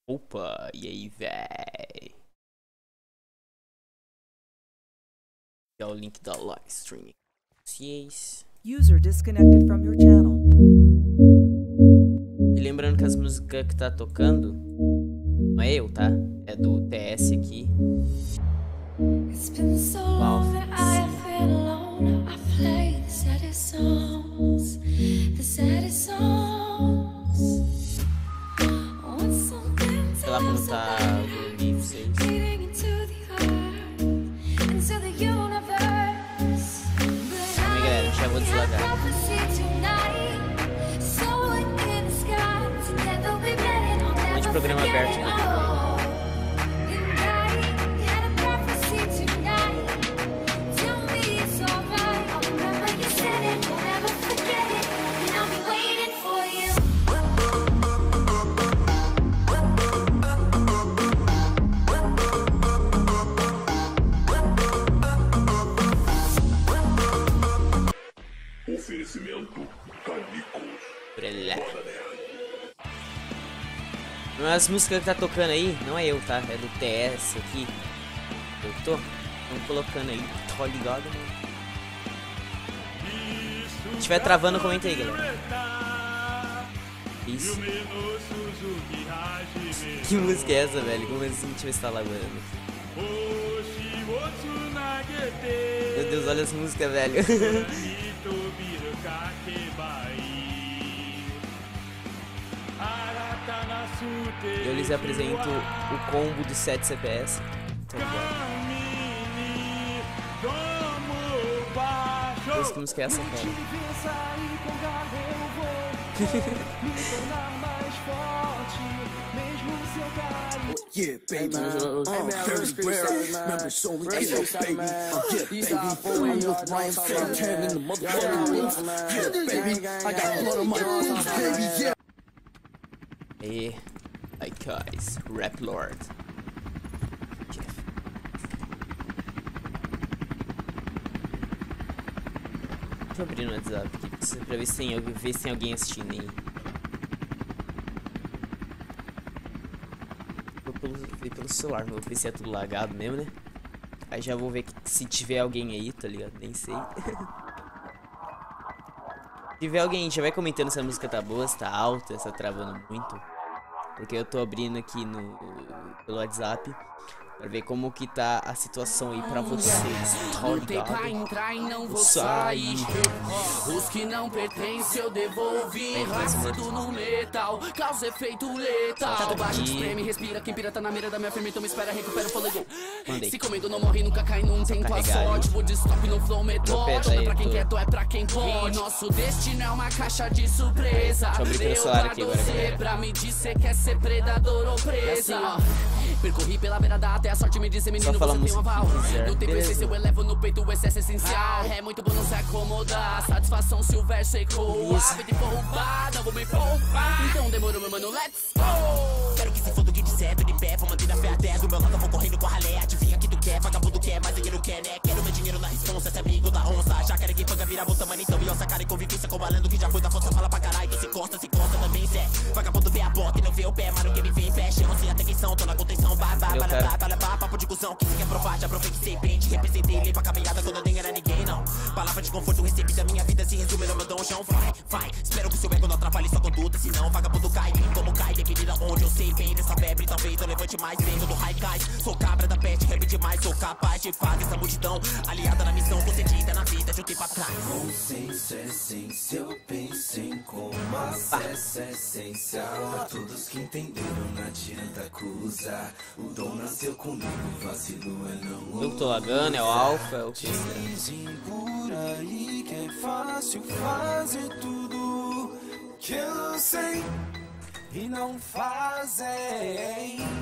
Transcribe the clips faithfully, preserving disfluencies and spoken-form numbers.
Opa, e aí, véi? É o link da live stream. User disconnected from your channel. E lembrando que as músicas que tá tocando não é eu, tá? É do T S aqui. Uau, sei lá como tá o nível seis. Calma aí, galera, já vou deslagar. Um monte de programa aberto, né? Oferecimento Canicos. As músicas que tá tocando aí, não é eu, tá? É do T S aqui. Eu tô, tô colocando aí, tá ligado, mano? Se tiver travando, comenta aí, galera. Isso. Que música é essa, velho? Como assim? Deixa eu ver se tá lagoando. Meu Deus, olha as músicas, velho. Eu lhes apresento o combo do sete C P S. Tá ligado? Deus, que música é essa, cara? Yeah, baby, uh, very rare. Remember, so we get it, baby. Uh, yeah, baby, I'm with Ryan Santana in the motherfucking roof. Yeah, baby, I got blood on my boots, baby, yeah. Hey, hi guys, Rap Lord. Deixa eu abrir no WhatsApp aqui pra ver se tem, ver se tem alguém assistindo aí. Vou pelo, ver pelo celular, vou ver se é tudo lagado mesmo, né? Aí já vou ver que, se tiver alguém aí, tá ligado? Nem sei. Se tiver alguém, já vai comentando se a música tá boa, se tá alta, se tá travando muito. Porque eu tô abrindo aqui no pelo WhatsApp pra ver como que tá a situação aí pra vocês. Tá ligado? Vou sair. Os que não pertencem eu devolvi. Ácido no metal, causa efeito letal. Tá baixo, espreme, respira. Quem pirata na mira da minha firma, então me espera, recupera o fôlego. Se comendo não morre, nunca cai, não tem tua sorte. Vou de stop no flow metódico. Não é pra quem quer, tu é pra quem pode. Nosso destino é uma caixa de surpresa. Deixa eu abrir pelo celular aqui agora, galera. Pra me dizer quer ser predador ou presa. Percorri pela beira da até a sorte me dizer, menino, você tem um aval. No tempo essência eu elevo no peito o excesso essencial. É muito bom não se acomodar, satisfação se o verso ecoa. Vida de roubar, não vou me poupar. Então demorou, meu mano, let's go. Quero que se for do que disser, tô de pé, vou manter a fé até. Do meu lado eu vou correndo com a ralé. Adivinha que tu quer, vagabundo quer, mas ninguém não quer, né? Quero meu dinheiro na responsa, esse amigo da onça. Já quero que panga vira bolsa, mano, então me onça, cara e convivência com o balando que já foi da força, fala pra caralho. Tu se costa, se costa também, Zé. Vagabundo vê a bota e não vê o pé, mas ninguém me vê em pé. Chama sem atenção, tô na contenção, vai, vai, vai, vai, vai, vai, papo de cuzão, que se quer provar, já provei que sei bem, te representei, limpa a caminhada quando eu nem era ninguém, não. Palavra de conforto recebi da minha vida, se resume no meu dom, chão, vai, vai. Espero que o seu ego não atrapalhe sua conduta, senão vagabundo cai, como cai, dependendo onde eu sei bem, nessa febre, talvez eu levante mais, vendo do high cai. Sou cabra da peste, rap demais, sou capaz de fazer essa multidão, aliada na missão, concedida na vida, de um tempo atrás. Consciência, essência, eu pensei como acesso é essencial. A todos que entenderam, não adianta acusar. O dom nasceu comigo, vacilo é não. Eu tô lagando, é o alfa, é o que? Dizem por aí que é fácil fazer tudo que eu sei e não fazem.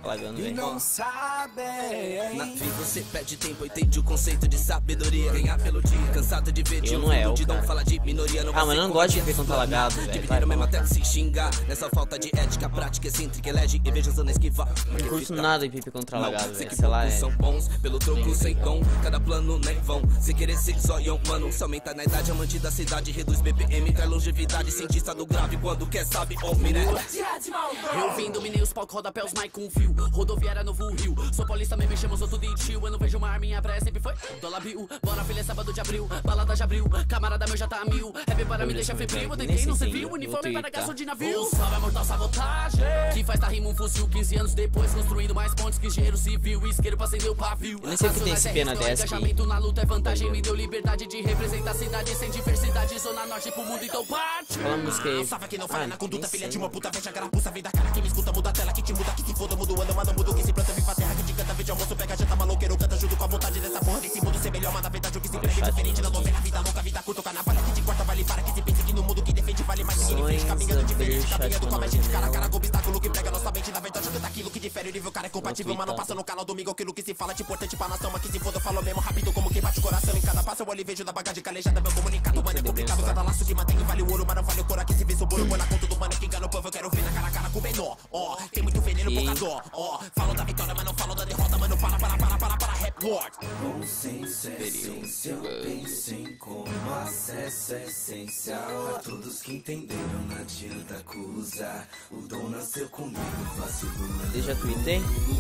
Lagando, velho. Não sabem. Na vida você perde tempo, entende o conceito de sabedoria. Ganhar pelo dia, cansado de ver de Eu não é, o multidão cara. fala de minoria. Não Ah, mas eu não gosto de ver quando tá lagado, velho. Dividiram mesmo até se xingar. Nessa falta de ética, prática, excêntrica, elege e veja usando esquivar. Não curto nada de pipi contra lagado, Sei velho. que Sei lá, poucos é. são bons, pelo troco sem dom. Cada plano nem vão, sem querer ser zoião, mano. Se aumenta na idade, amante da cidade, reduz B P M, traz longevidade. Cientista do grave, quando quer sabe, homem, né? Eu vim, dominei os palcos, rodapé, os mic com fio. Rodoviária, novo Rio. Sou paulista, me chamo, sou tudo em tio. Eu não vejo uma arma, minha praia sempre foi dólar bill. Bora, filha, sábado de abril, balada já abriu. Camarada meu já tá a mil, rap para me deixar febril. Eu tentei, não serviu, uniforme para gasto de navio. Salve a mortal sabotagem, que faz da rima um fuzil. Quinze anos depois, construindo mais pontes que engenheiro civil. Isqueiro pra acender o pavio. Eu nem sei o que tem esse pena dessa aqui. Engajamento na luta é vantagem, me deu liberdade de representar a cidade sem diversidade. Zona norte pro mundo, então parte. Fala a música aí. Salva quem não falha Ah, na conduta, nem filha sei. de uma puta, veja a carapuça, vem da cara, quem me escuta, muda a tela, que te muda, que se foda, muda o ano, mano, muda o que se planta, vem pra terra, que te canta, vem de almoço, pega, janta, maloqueiro, canta junto com a vontade dessa porra, desse mundo ser melhor, mas na verdade o que se prega é diferente, na novela, vida louca, vida curta, o carnaval, que te corta, vale para, que se pense que no mundo que defende, vale mais, ninguém frente, caminhando diferente, caminhando com a gente, cara a cara, com obstáculo que prega nossa mente, na verdade, canta aquilo que difere, o nível, cara é compatível, mas não passa no canal domingo, aquilo que se fala, é importante pra nação, mas que se foda, eu falo mesmo rápido, como quem bate o coração, em cada passo eu olho e vejo da bagagem calejada, meu comunicado, mano, é complicado, cada laço que mantém, vale o ouro, mas não vale o couro, aqui se vê, sou bolo, põe na conta do mano, que engana o povo, eu quero ver na cara a cara com o menor, ó, tem muito veneno, pouca dó, ó, falam da vitória, mas não falam da derrota, mano, para, para, para, para, para, rap lord. Consciência, essência, eu pensem como acesso é essencial. A todos que entenderam, não adianta acusar. O dom nasceu comigo, vacilou. Eu já tuitei?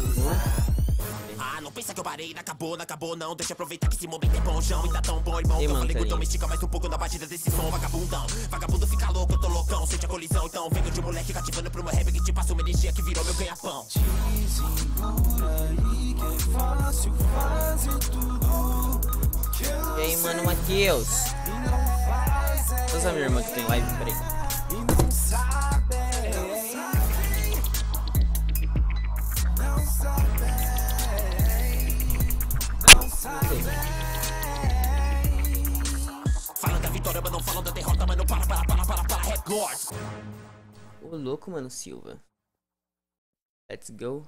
Ah, não pensa que eu parei, não acabou, não acabou não. Deixa eu aproveitar que esse momento é bom, João, e tá tão bom, irmão. Ei, Eu mano, falei tá gordão, aí. me estica mais um pouco na batida desse som, vagabundão. Vagabundo fica louco, eu tô loucão, sente a colisão. Então venho de moleque cativando pro meu rap que te passa uma energia que virou meu ganha-pão. Dizem por aí que é fácil fazer tudo que eu E aí, mano, Matheus? Vamos a minha irmã que tem live, peraí. não sabem. Não sabem. Não sabem. Falam da vitória, mas não falam da derrota, mano, para, para, para, para, para, rap lord. Ô, louco, mano, Silva. Let's go.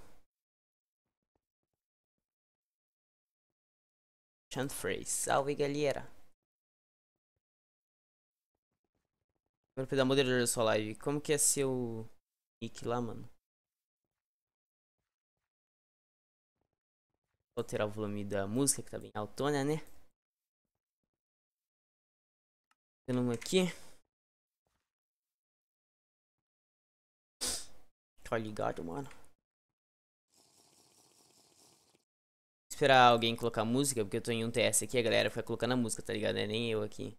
Chant phrase. Salve, galera. Agora pra dar moderador da sua live. Como que é seu nick lá, mano? Vou alterar o volume da música que tá bem autona, né? Tendo uma aqui. Tá ligado, mano? Esperar alguém colocar música, porque eu tô em um T S aqui, a galera fica colocando a música, tá ligado? É nem eu aqui.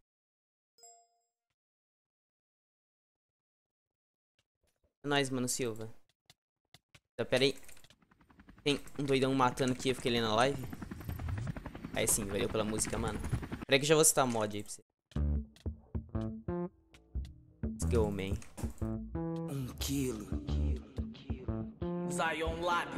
É nóis, mano, Silva. Então, pera aí. Tem um doidão matando aqui, eu fiquei ali na live. Aí sim, valeu pela música, mano. Pera aí que eu já vou citar a mod aí pra você. Let's go, man. Um quilo. Zion Lab.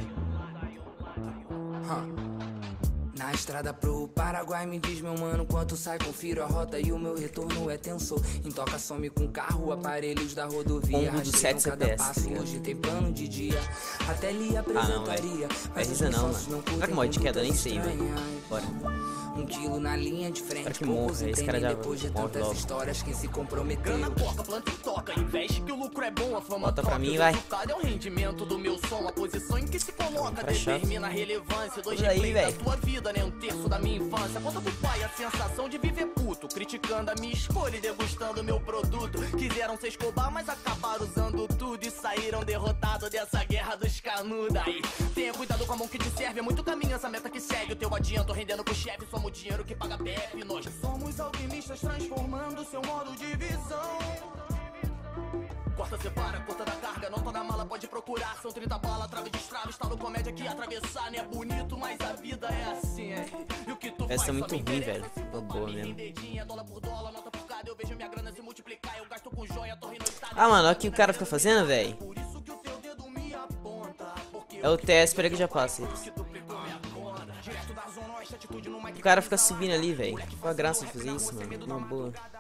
Na estrada pro Paraguai, me diz meu mano quanto sai, confiro a rota e o meu retorno é tensor. Em toca some com carro, aparelhos da rodovia. Combo do Rastreiam sete cada C P S, passo, tá ligado? hoje tem plano de dia. Até lhe apresentaria. Vai risa não, mano. Será que mod de queda? Nem sei, velho. Bora. Um quilo na linha de frente, Espero que poucos morra, esse cara já entendem depois de morre tantas logo. histórias quem se comprometeu. Grana porca, planta e toca, investe que o lucro é bom, a fama Bota pra troca, mim, o vai. resultado é o rendimento do meu som, a posição em que se coloca Pra chave. determina a relevância, dois Olha aí, replays da véi. tua vida, nem um terço da minha infância. Conta do pai a sensação de viver puto, criticando a minha escolha e degustando meu produto. Quiseram ser Escobar, mas acabaram usando tudo e saíram derrotados dessa guerra dos canudos. Aí, tenha cuidado com a mão que te serve, é muito caminho essa meta que segue. O teu adianto rendendo pro chefe, somos o dinheiro que paga B F. Nós somos alquimistas transformando seu modo de visão. Corta, separa, corta da carga, nota da mala, pode procurar. São trinta balas, trave de estrada, estalo comédia que atravessar. Não é bonito, mas a vida é assim, é. E o que tu Essa faz é muito só me ruim, interessa. velho. Se Ficou tu boa come mesmo. rendedinha, dólar por dólar, nota por cada, eu vejo minha grana se multiplicar. Eu gasto com joia, torre no estado. Ah, mano, olha o que o cara fica fazendo, velho. Por isso que o teu dedo me aponta. Porque É o T S, espera que já passa. que tu pegou minha conta. Direto da zona oeste, atitude no O cara fica subindo ali, velho. Qual a graça de fazer isso, mano? Uma boa.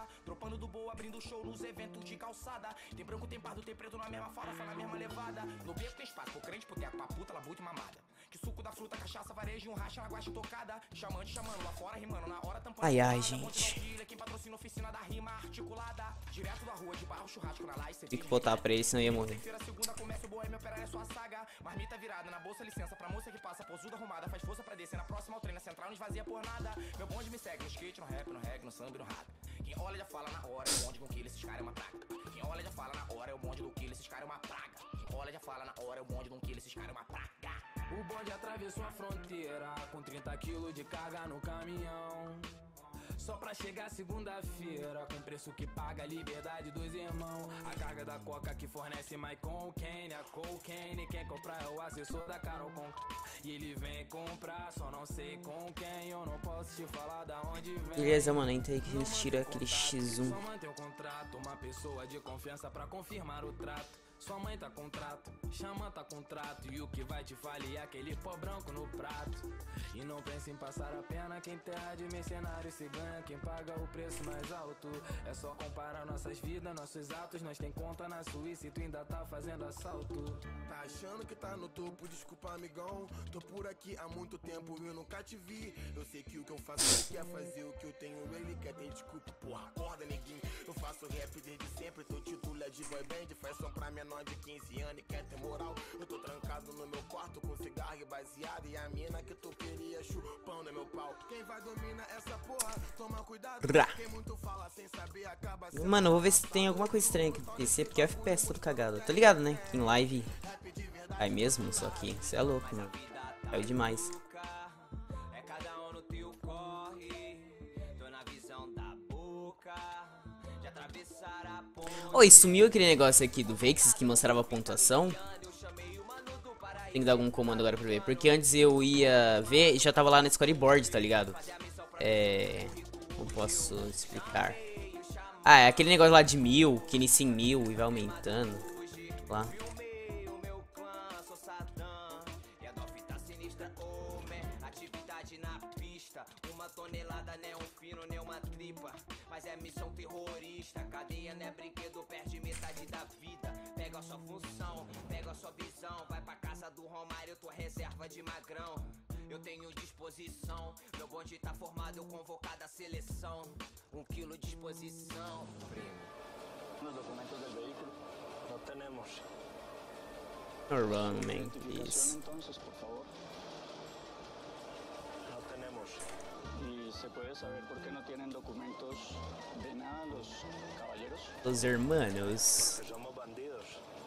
mano do boa abrindo show nos eventos de calçada. Tem branco, tem pardo, tem preto na mesma fala, só na mesma levada. No beco tem espaço, pro crente, pro teco, pra puta, labuta e mamada. Que suco da fruta, cachaça, varejo, um racha na guache tocada. Chamando, chamando, lá fora rimando, na hora tampando. Ai, ai, gente. Quem patrocina oficina da rima articulada. Direto da rua de barro, churrasco na live. Tem que voltar pra ele, senão eu ia morrer. Segunda começa o boêmio, operar é sua saga. Marmita virada na bolsa, licença pra moça que passa, posuda arrumada. Faz força pra descer na próxima, ao treino central, não esvazia por nada. Meu bonde me segue no skate, no rap, no reggae, no samba e no rap. Quem olha já fala na hora, é o bonde do quilo, esses caras é uma praga. Quem olha já fala na hora, é o bonde do quilo, esses caras é uma praga. Quem olha já fala na hora, é o bonde do quilo, esses caras é uma praga. O bonde atravessou a fronteira com trinta quilos de carga no caminhão. Só pra chegar segunda-feira com preço que paga a liberdade dos irmãos. A carga da coca que fornece mais cocaine, a cocaine. Quem comprar é o assessor da Carol com. E ele vem comprar, só não sei com quem. Eu não posso te falar da onde vem. Beleza, mano, entra aí que a gente tira aquele X um. Só mantém o contrato, uma pessoa de confiança pra confirmar o trato. Sua mãe tá contrato, chama tá contrato. E o que vai te falir é aquele pó branco no prato. E não pense em passar a pena, quem terra de mercenário se ganha, quem paga o preço mais alto. É só comparar nossas vidas, nossos atos. Nós tem conta na Suíça e tu ainda tá fazendo assalto. Tá achando que tá no topo, desculpa amigão. Tô por aqui há muito tempo e eu nunca te vi. Eu sei que o que eu faço ele quer fazer, o que eu tenho ele quer ter desculpa. Porra, acorda neguinho. Eu faço rap desde sempre, teu título é de boy band. Faz som pra menor de quinze anos e quer ter moral. Eu tô trancado no meu quarto com cigarro e baseado. E a mina que tu queria chupando é meu pau. Quem vai dominar essa porra, toma cuidado. Quem muito fala sem saber acaba sendo. Mano, eu vou ver se tem alguma coisa estranha aqui no P C, porque o F P S todo cagado. Tá ligado, né? Que em live cai mesmo, só que você é louco, mano. Caiu demais. É cada um no teu corre. Tô na visão da boca. De atravessar a ponte. Oi, sumiu aquele negócio aqui do Vexes que mostrava a pontuação. Tem que dar algum comando agora pra ver. Porque antes eu ia ver e já tava lá no scoreboard, tá ligado? É... Não posso explicar. Ah, é aquele negócio lá de mil, que inicia em mil e vai aumentando. Lá. Uma tonelada, né? Um fino, né? Uma tripa. Mas é missão terrorista. Cadeia não é brinquedo, perde metade da vida. Pega a sua função, pega a sua visão. Vai pra casa do Romário, tua reserva de magrão. Eu tenho disposição, meu bonde tá formado, eu convocado a seleção. Um quilo de disposição. Los documentos del vehículo no tenemos. Normalmente isso. Entonces, por favor. No tenemos. ¿Y se puede saber por qué no tienen documentos de nada los caballeros? Los hermanos. Porque somos bandidos.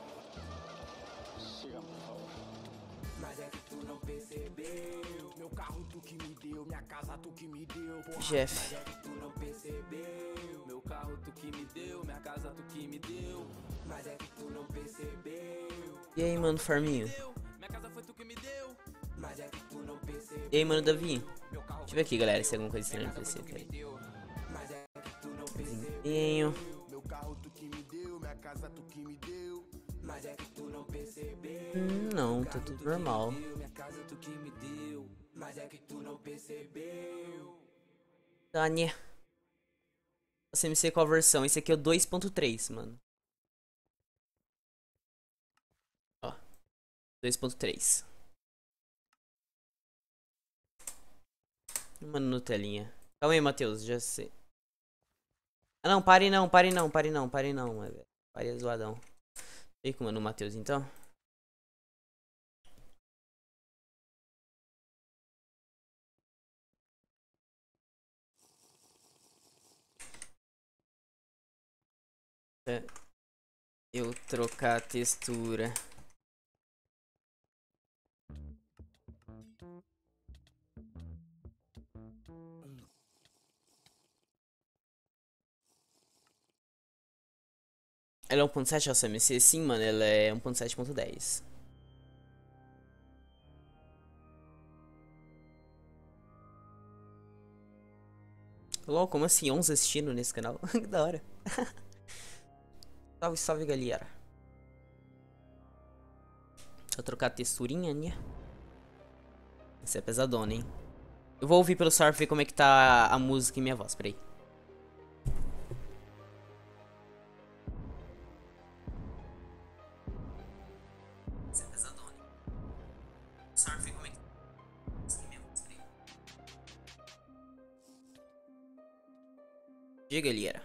Sigan, por favor. Mas é que tu não percebeu. Meu carro tu que me deu, minha casa tu que me deu. Porra. Jeff. Mas é que tu não percebeu. Meu carro tu que me deu, minha casa tu que me deu. Mas é que tu não percebeu. E aí, mano, Farminho? Minha casa foi tu que me deu. Mas é que tu não percebeu. E aí, mano, Davi? Deixa eu ver aqui, galera, se tem alguma coisa estranha no P C, peraí. Mas é que tu não percebeu. Desempenho. Meu carro tu que me deu, minha casa tu que me deu. Mas é que tu não percebeu. Hum, não, tá tudo normal. Minha casa tu que me deu. Mas é que tu não percebeu. Tânia. Você me sei qual versão. Esse aqui é o dois ponto três, mano. Ó. dois ponto três. Mano, no telinha. Calma aí, Matheus, já sei. Ah, não, pare não, pare não, pare não, pare não, velho. Pare zoadão. Fica, mano, o Matheus, então. É. Eu trocar a textura. Ela é um ponto sete a C M C? Sim, mano, ela é um ponto sete ponto dez. LOL, como assim? onze assistindo nesse canal? Que da hora. Salve, salve, galera. Deixa eu trocar a texturinha, né? Essa é pesadona, hein? Eu vou ouvir pelo celular pra ver como é que tá a música e minha voz, peraí. Diga, galera.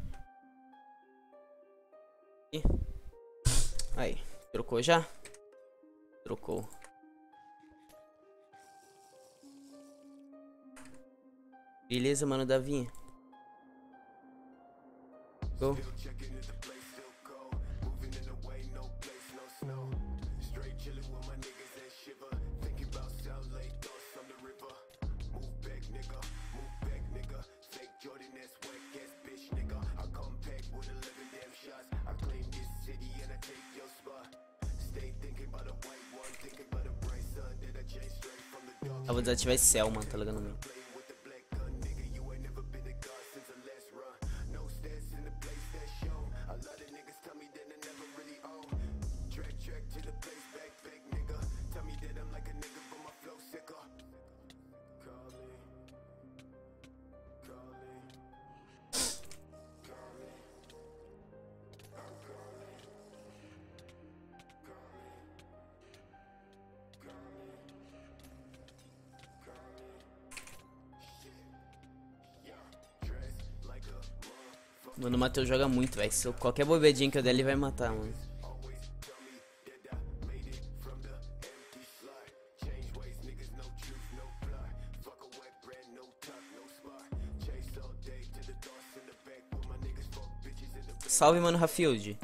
Ih. Aí, trocou já? Trocou. Beleza, mano, Davi. Go. Eu vou desativar esse céu, mano, tá ligado? Mano, o Matheus joga muito, velho. Se eu, qualquer bobedinha que eu der, ele vai matar, mano. Salve, mano, Rafield.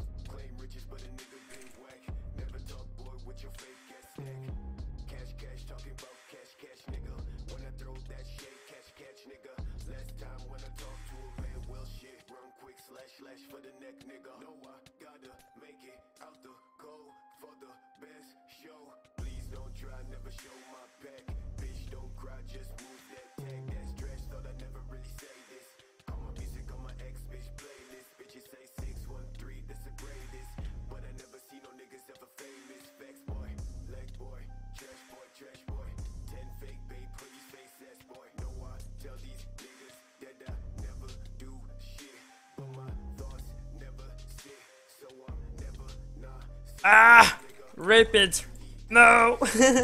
Ah! Rapid! No!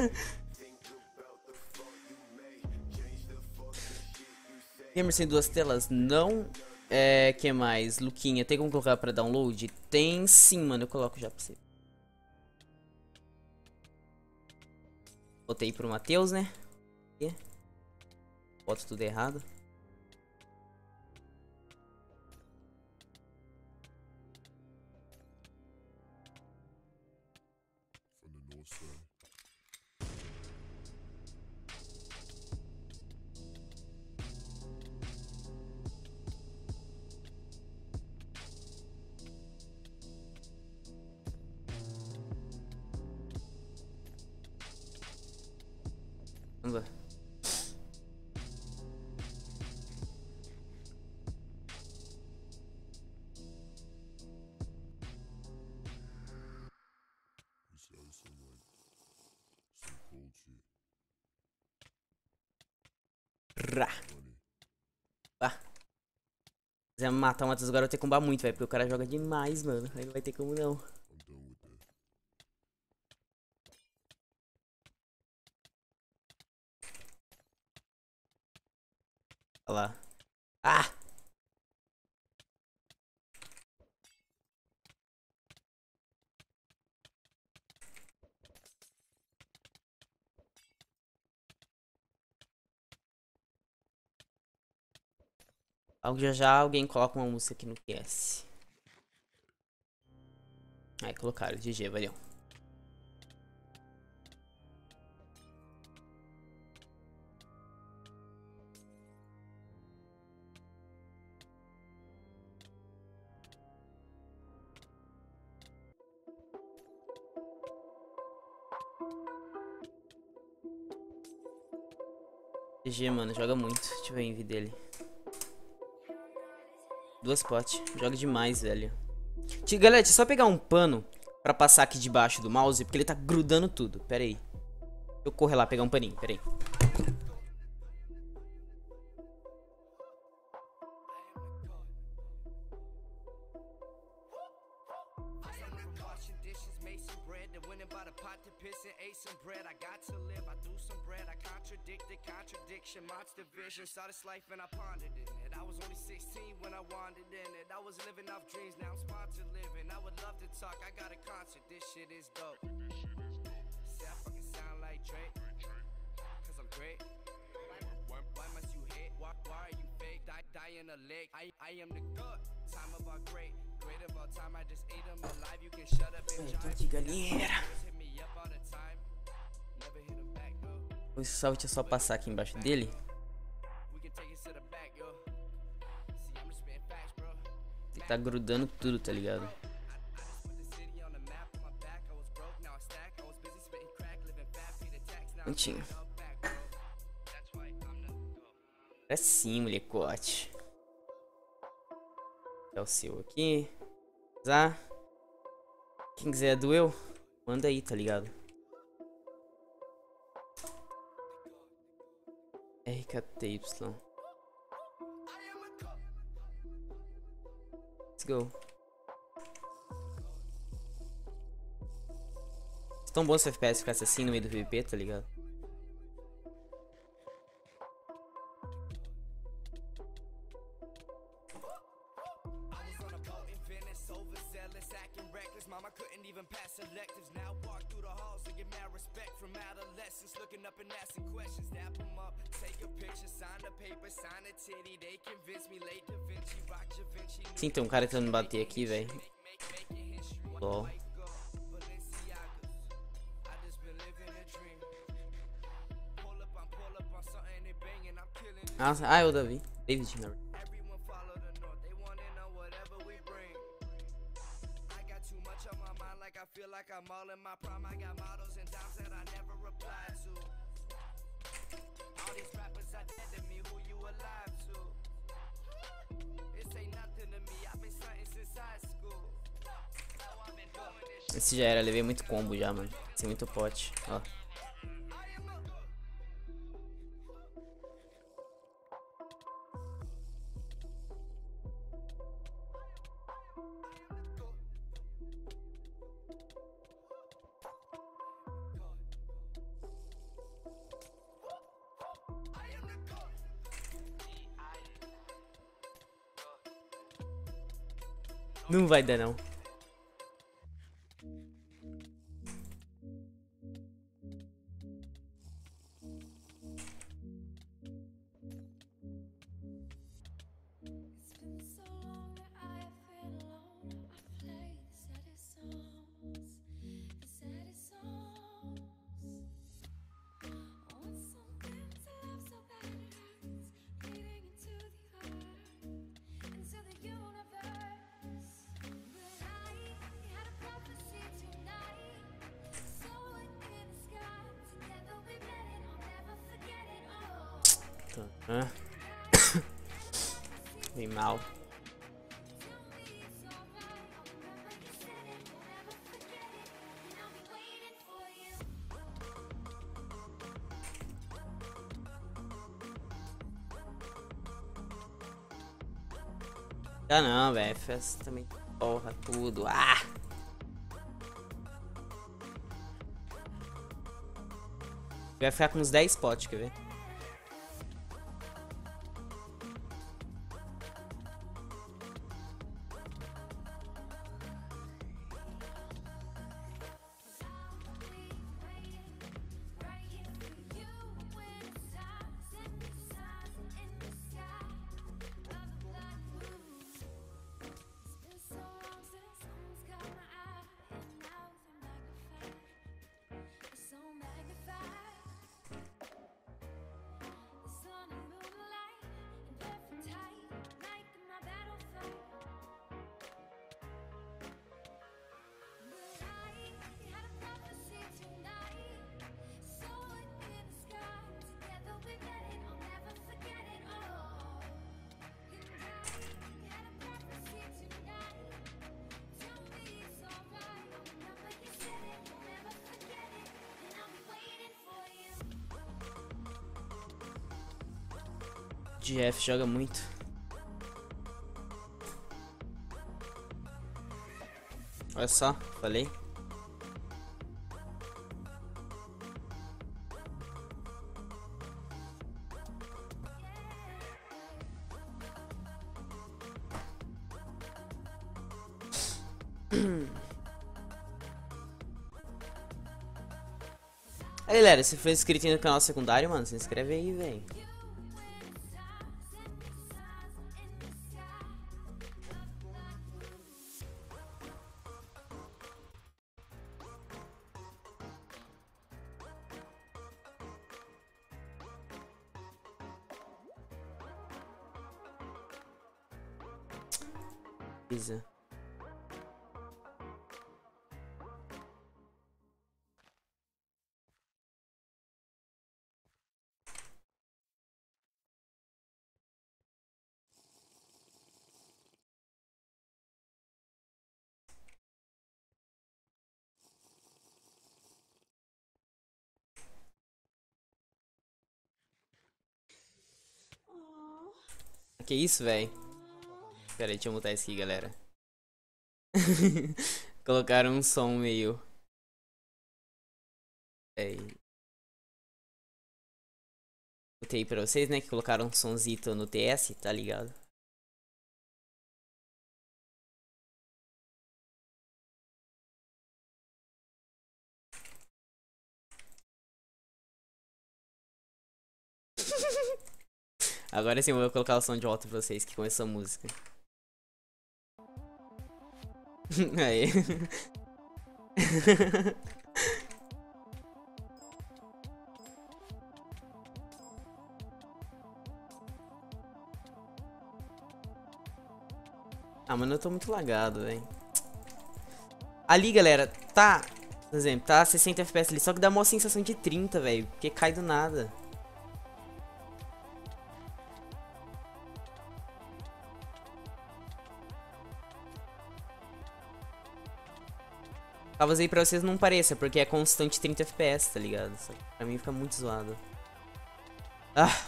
Gamer sem duas telas? Não. É. Que mais? Luquinha, tem como colocar pra download? Tem sim, mano. Eu coloco já pra você. Botei pro Matheus, né? Boto tudo errado. Vamos lá. Rá. Ah. Se quiser matar o Matheus agora, eu vou ter que combar muito, velho. Porque o cara joga demais, mano. Aí não vai ter como não. Olha lá. Ah! Algo já já alguém coloca uma música aqui no Q S. Aí colocaram, G G, valeu. G G, mano, joga muito. Deixa eu ver o envie dele. Duas potes. Joga demais, velho. Galera, deixa eu só pegar um pano pra passar aqui debaixo do mouse, porque ele tá grudando tudo. Pera aí. Eu corro lá pegar um paninho, pera aí. made some bread, then went and bought a pot to piss and ate some bread. I got to live, I threw some bread, I contradicted contradiction, monster vision, saw this life and I pondered in it. I was only sixteen when I wandered in it. I was living off dreams, now I'm sponsored living. I would love to talk, I got a concert, this shit is dope. See, I fucking sound like Drake, cause I'm great. Why, why must you hate? Why, why are you fake? Die, die in a lake. I, I am the good. Time about great. Great about time. I just ate them alive. You can shut up and jive. Aqui, galera. Hit me up all the time. Never hit him back though. O salve, deixa eu só passar aqui embaixo dele. We can take it to the back, yo. See, I'm just spitting facts, bro. Ele tá grudando tudo, tá ligado? I just put the city on the map on my back. I was broke, now I stack. I was busy spitting crack, living fat, pay the tax. Now I'm Prontinho. back, bro. That's why I'm the go. É sim, molecote. É o seu aqui. Zá. Quem quiser do eu, manda aí, tá ligado? R K T Y. Let's go. É tão bom se o F P S ficasse assim no meio do P V P, tá ligado? Mama couldn't even pass selectives. Now walk through the halls and get mad respect from adolescents. Looking up and asking questions. Dap them up, take a picture, sign the paper, sign a titty. They convince me late Da Vinci, rock Da Vinci. Sim, tem um cara tentando me bater aqui, velho. Lol. Nossa, ah, é o Davi. David, na verdade. I feel like I'm all in my prime. I got models and dimes that I never replied to. All these rappers are dead to me. Who you alive to? This ain't nothing to me. I've been stunting since high school. Now I've been doing this shit. Esse já era, levei muito combo já, mano. Sem muito pote, ó. Não vai dar, não. Ah. Bem mal. Ah não, velho. Festa também. Porra, tudo. Ah! Vai ficar com uns dez potes, quer ver? G F joga muito. Olha só, falei. Aí, galera, se for inscrito no canal secundário, mano, se inscreve aí, velho. Pisa. Que isso, velho? Pera aí, deixa eu mutar isso aqui, galera. Colocaram um som meio... Aí. Botei pra vocês, né? Que colocaram um sonzito no T S, tá ligado? Agora sim, eu vou colocar o som de volta pra vocês que começou a música. Aí. Ah, mano, eu tô muito lagado, velho. Ali, galera, tá... Por exemplo, tá sessenta F P S ali, só que dá uma sensação de trinta, velho. Porque cai do nada. Talvez aí pra vocês não pareça, porque é constante trinta F P S, tá ligado? Só que pra mim fica muito zoado. Ah!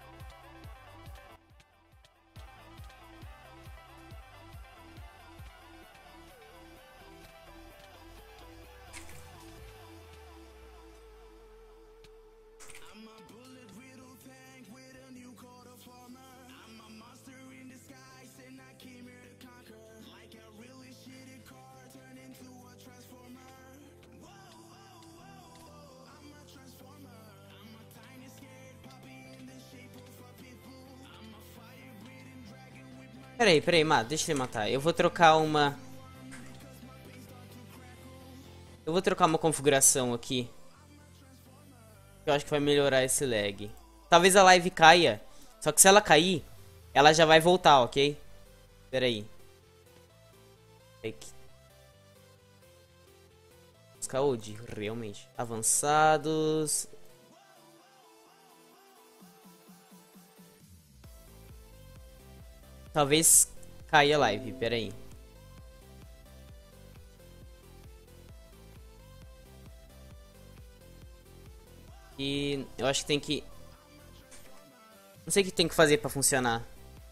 Peraí, peraí, mata, deixa ele matar. Eu vou trocar uma... Eu vou trocar uma configuração aqui. Eu acho que vai melhorar esse lag. Talvez a live caia. Só que se ela cair, ela já vai voltar, ok? Peraí. Saúde, realmente. Avançados... Talvez caia a live, pera aí. E eu acho que tem que... Não sei o que tem que fazer pra funcionar.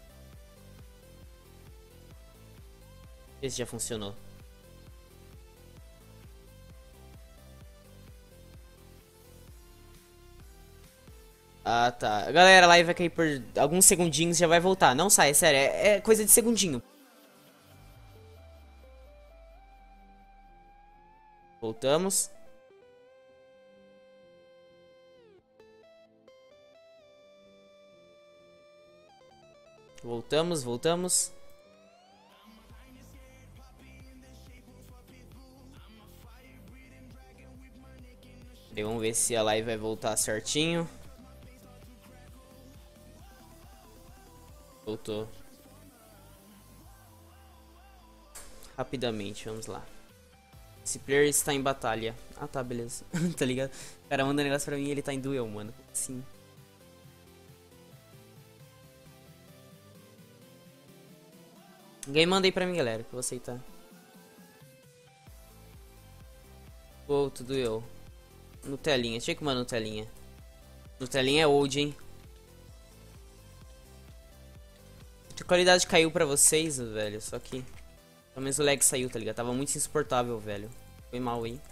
Ver se já funcionou. Ah, tá. Galera, a live vai cair por alguns segundinhos e já vai voltar. Não sai, é sério. É, é coisa de segundinho. Voltamos. Voltamos, voltamos. E vamos ver se a live vai voltar certinho. Voltou. Rapidamente, vamos lá. Esse player está em batalha. Ah, tá, beleza. Tá ligado? O cara manda um negócio pra mim e ele tá em duel, mano. Sim. Ninguém manda aí pra mim, galera, que eu vou aceitar. Outro duel. Nutelinha. Deixa eu que manda Nutelinha. Nutelinha é old, hein? A qualidade caiu pra vocês, velho. Só que pelo menos o lag saiu, tá ligado? Tava muito insuportável, velho. Foi mal aí.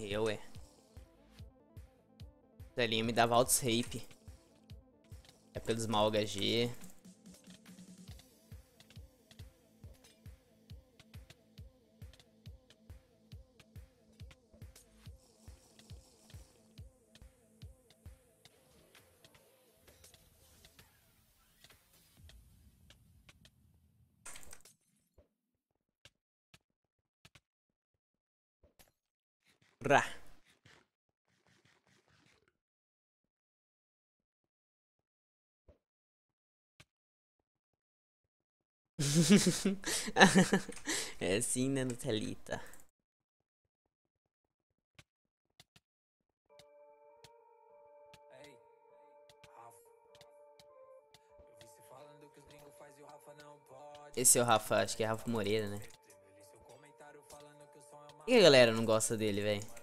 Eu, é. Telinha me dava altos rape. Época dos mal H G. Rá. É assim, né, Nutelita? Esse é o Rafa, acho que é Rafa Moreira, né? Por que a galera não gosta dele, velho?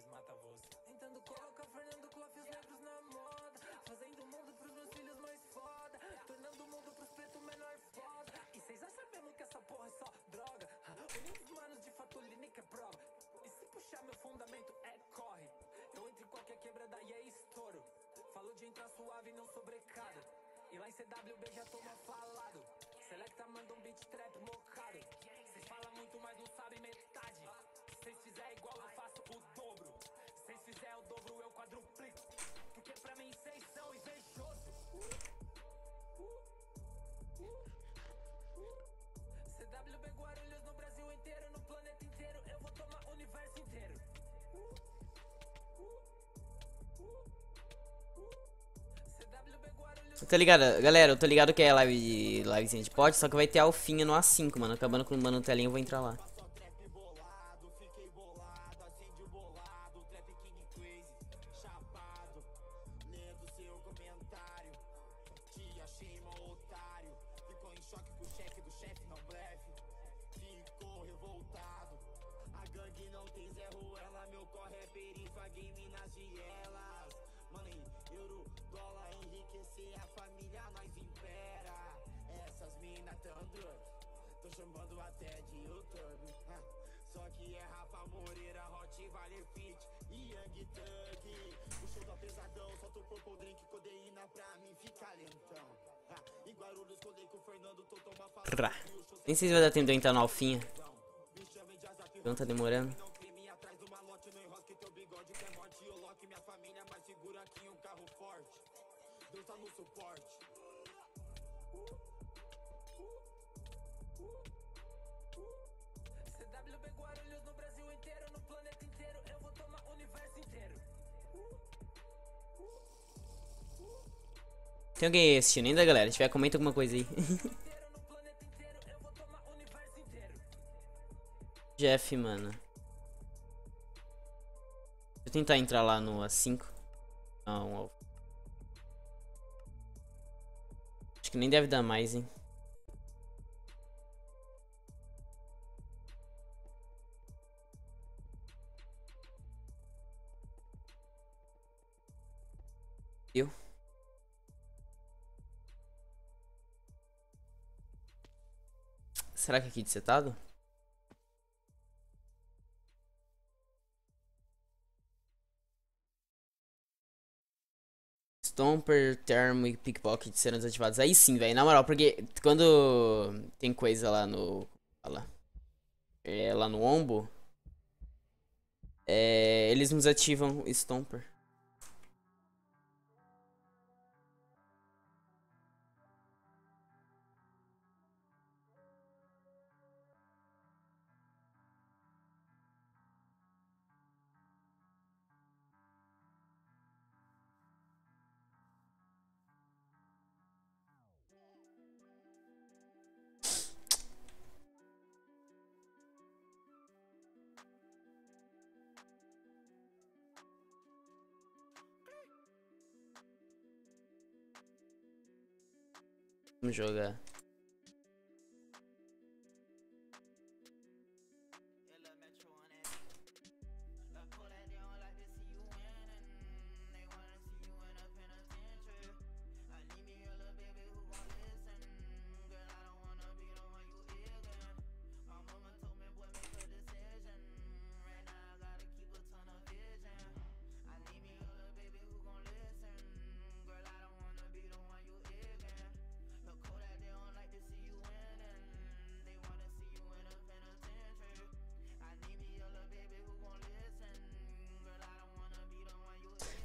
E lá em C W B já toma falado. Selecta manda um beat trap mocado. Cês falam muito, mas não sabem metade. Cês fizer igual eu faço o dobro. Cês fizer o dobro eu quadruplico. Porque pra mim cês são invejosos. C W B Guarulhos no Brasil inteiro, no planeta inteiro. Eu vou tomar o universo inteiro. Eu tô ligado, galera, eu tô ligado que é live, livezinha de pod, só que vai ter alfinha no A cinco, mano. Acabando com o mano telinha, eu vou entrar lá. Tô chamando até de YouTube. Ah, só que é Rafa Moreira, Hot Vale Fit e Young Thug. O show tá pesadão, solta o purple drink, codeína pra mim ficar lentão. Ah, em Guarulhos colei com o Fernando, tô tomando fala. Nem sei se vai dar tempo de eu entrar na alfinha. Não tá demorando. Minha família mais segura que um carro forte. Deus tá no suporte. C W B Guarulhos no Brasil inteiro, no planeta inteiro. Eu vou tomar o universo inteiro. Tem alguém assistindo ainda, galera? Se tiver, comenta alguma coisa aí. Jeff, mano. Deixa eu tentar entrar lá no A cinco. Não, acho que nem deve dar mais, hein. Eu? Será que aqui de setado? Stomper, Termo e Pickpocket serão desativados. Aí sim, velho. Na moral, porque quando tem coisa lá no... Lá, é, lá no Ombo, é, eles nos ativam Stomper. Vamos jogar.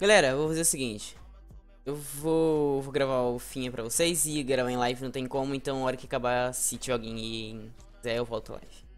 Galera, eu vou fazer o seguinte. Eu vou, vou gravar o Finha pra vocês. E gravar em live não tem como. Então, na hora que acabar, se tiver alguém aí quiser, eu volto a live.